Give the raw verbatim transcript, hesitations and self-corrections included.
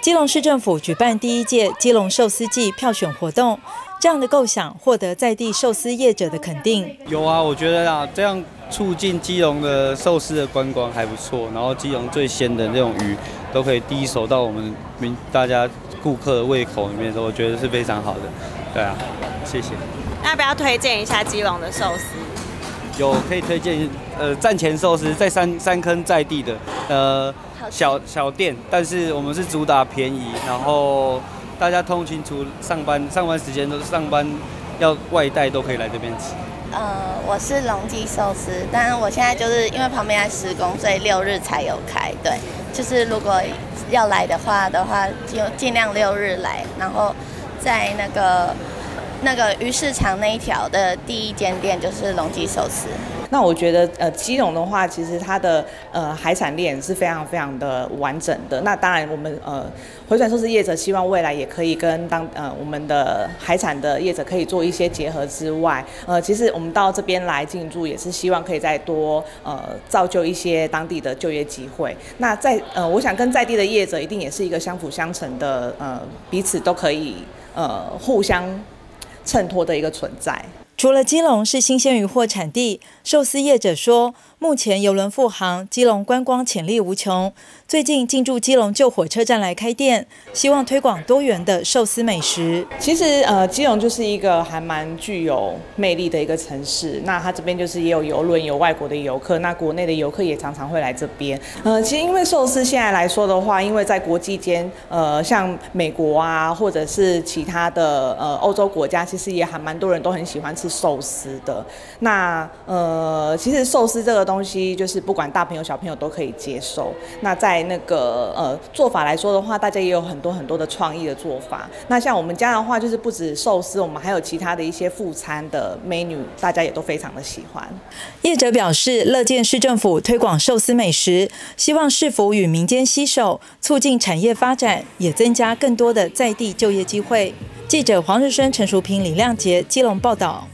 基隆市政府举办第一届基隆寿司季票选活动，这样的构想获得在地寿司业者的肯定。 有啊，我觉得啊，这样促进基隆的寿司的观光还不错，然后基隆最鲜的那种鱼都可以第一手到我们民大家顾客的胃口里面的时候，我觉得是非常好的。对啊，谢谢。 要不要推荐一下基隆的寿司？ 有可以推荐，呃，站前寿司在三三坑在地的，呃，小小店，但是我们是主打便宜，然后大家通勤除上班上班时间都是上班要外带都可以来这边吃。 呃，我是龙记寿司，但是我现在就是因为旁边在施工，所以六日才有开。对，就是如果要来的话的话，就尽量六日来，然后在那个。那个鱼市场那一条的第一间店就是龙记寿司。 那我觉得，呃，基隆的话，其实它的呃海产链是非常非常的完整的。那当然，我们呃回转寿司业者希望未来也可以跟当呃我们的海产的业者可以做一些结合之外，呃，其实我们到这边来进驻，也是希望可以再多呃造就一些当地的就业机会。那在呃，我想跟在地的业者一定也是一个相辅相成的，呃，彼此都可以呃互相衬托的一个存在。 除了基隆是新鲜鱼货产地，寿司业者说，目前邮轮复航，基隆观光潜力无穷。最近进驻基隆旧火车站来开店，希望推广多元的寿司美食。 其实呃，基隆就是一个还蛮具有魅力的一个城市。那它这边就是也有邮轮，有外国的游客，那国内的游客也常常会来这边。呃，其实因为寿司现在来说的话，因为在国际间，呃，像美国啊，或者是其他的呃欧洲国家，其实也还蛮多人都很喜欢吃寿司的。那呃，其实寿司这个东西，就是不管大朋友小朋友都可以接受。那在那个呃做法来说的话，大家也有很多很多的创意的做法。那像我们家的话，就是不止寿司，我们还有其他的一些副餐的 menu， 大家也都非常的喜欢。 业者表示，乐见市政府推广寿司美食，希望市府与民间携手，促进产业发展，也增加更多的在地就业机会。记者黄日升、陈淑平、李亮杰，基隆报道。